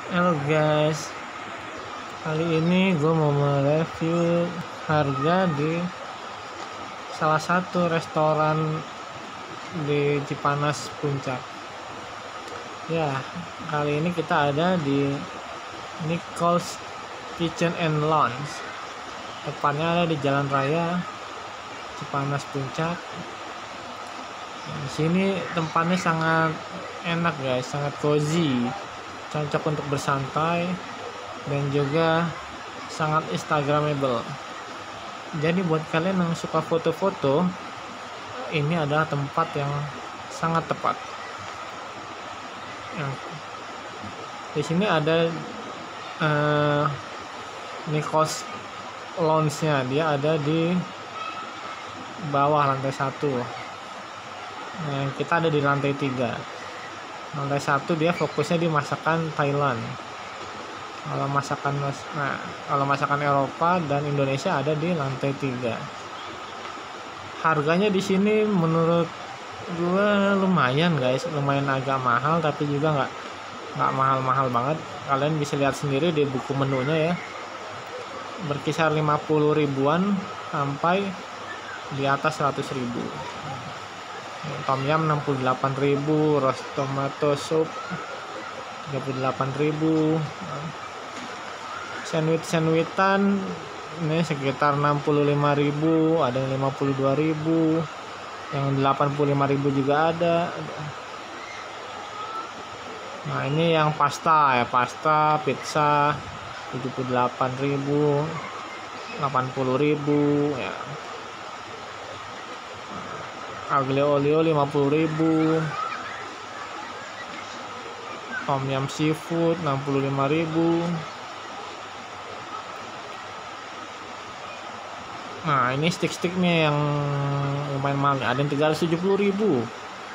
Halo guys, kali ini gue mau mereview harga di salah satu restoran di Cipanas Puncak. Ya, kali ini kita ada di Nichols Kitchen and Lounge. Tepatnya ada di Jalan Raya Cipanas Puncak. Di sini tempatnya sangat enak guys, sangat cozy, cocok untuk bersantai dan juga sangat instagramable. Jadi buat kalian yang suka foto-foto, ini adalah tempat yang sangat tepat. Di sini ada Nichols Lounge-nya, dia ada di bawah lantai 1. Nah, kita ada di lantai 3. Lantai 1 dia fokusnya di masakan Thailand. Kalau masakan Eropa dan Indonesia ada di lantai 3. Harganya di sini menurut gue lumayan guys, lumayan agak mahal tapi juga nggak mahal-mahal banget. Kalian bisa lihat sendiri di buku menunya ya. Berkisar 50 ribuan sampai di atas 100 ribu. Tom yum 68.000, roast tomato soup 38.000, sandwitan ini sekitar 65.000, ada yang 52.000, yang 85.000 juga ada. Nah ini yang pasta pizza 78.000, 80.000 ya. Aglio olio 50.000, tom yum seafood 65.000. Nah ini stick nih yang lumayan mahal, ada yang 370.000.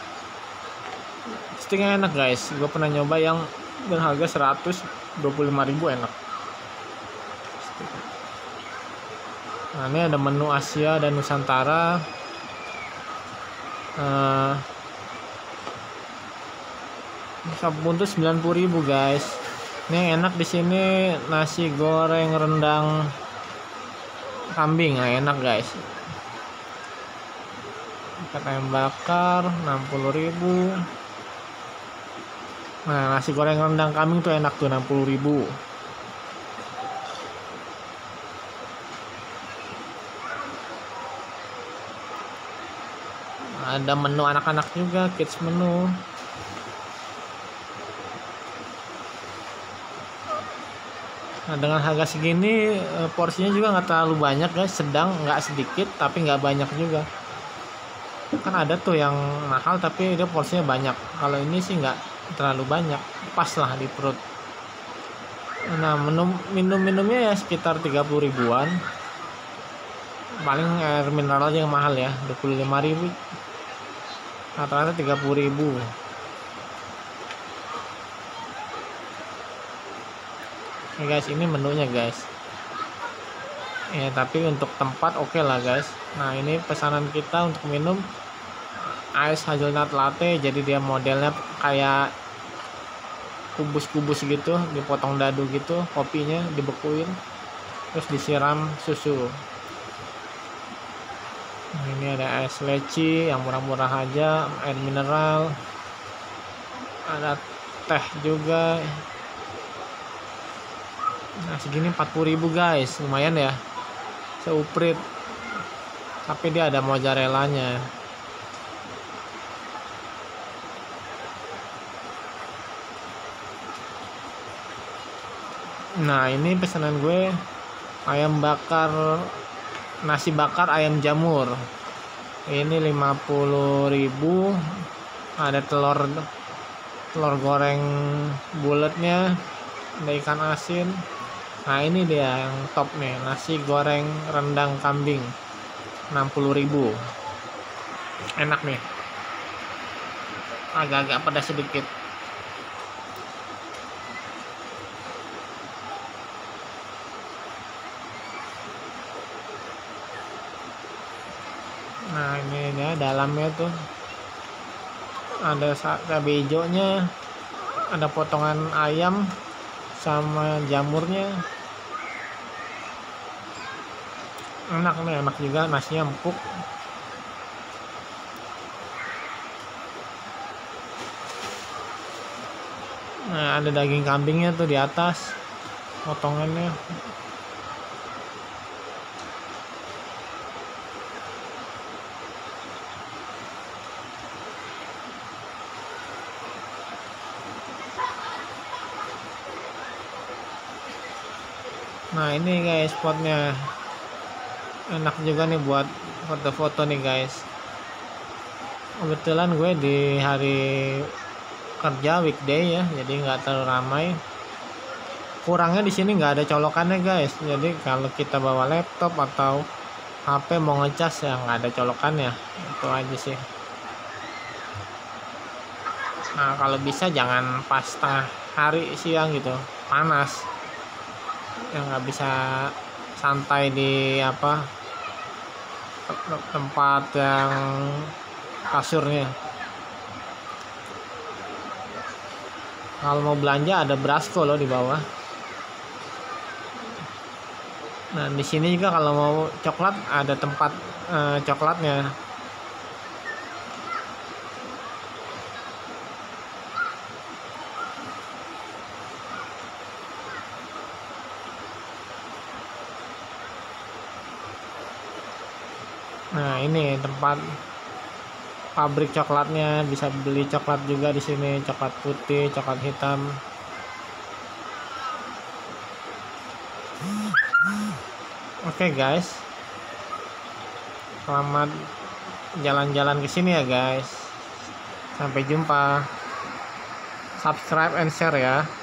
Sticknya enak guys, gue pernah nyoba yang berharga 125.000, enak. Nah ini ada menu Asia dan Nusantara. Sabuntus 90.000 guys. Ini yang enak di sini nasi goreng rendang kambing, enak guys. Ikan ayam bakar 60.000. Nah nasi goreng rendang kambing tuh enak tuh 60.000. Ada menu anak-anak juga, kids menu. Nah dengan harga segini porsinya juga nggak terlalu banyak guys, sedang, nggak sedikit tapi nggak banyak juga. Kan ada tuh yang mahal tapi dia porsinya banyak. Kalau ini sih nggak terlalu banyak, pas lah di perut. Nah minumnya ya sekitar 30 ribuan. Paling air mineral aja yang mahal ya, 25.000. Rata-rata 30.000. Oke guys, ini menunya guys. Ya tapi untuk tempat oke lah guys. Nah ini pesanan kita untuk minum ice hazelnut latte. Jadi dia modelnya kayak kubus-kubus gitu, dipotong dadu gitu, kopinya dibekuin, terus disiram susu. Nah, ini ada es leci yang murah-murah aja, air mineral, ada teh juga. Nah segini 40.000 guys, lumayan ya, seuprit. Tapi dia ada mozzarellanya. Nah ini pesanan gue ayam bakar, nasi bakar ayam jamur. Ini 50.000. Ada telur goreng bulatnya, ada ikan asin. Nah ini dia yang top nih, nasi goreng rendang kambing 60.000. Enak nih, agak-agak pedas sedikit. Nah ini ya dalamnya tuh ada cabai hijaunya, ada potongan ayam, sama jamurnya. Enak nih, enak juga, nasinya empuk. Nah, ada daging kambingnya tuh di atas potongannya. Nah, ini guys spotnya, enak juga nih buat foto-foto nih guys. Kebetulan gue di hari kerja weekday ya, jadi nggak terlalu ramai. Kurangnya di sini nggak ada colokannya guys, jadi kalau kita bawa laptop atau HP mau ngecas ya nggak ada colokannya, itu aja sih. Nah, kalau bisa jangan pas tengah hari siang gitu, panas ya, nggak bisa santai di apa tempat yang kasurnya. Kalau mau belanja ada Brasco loh di bawah. Nah, di sini juga kalau mau coklat ada tempat coklatnya. Nah, ini tempat pabrik coklatnya, bisa beli coklat juga di sini, coklat putih, coklat hitam. Oke guys, selamat jalan-jalan ke sini ya guys. Sampai jumpa. Subscribe and share ya.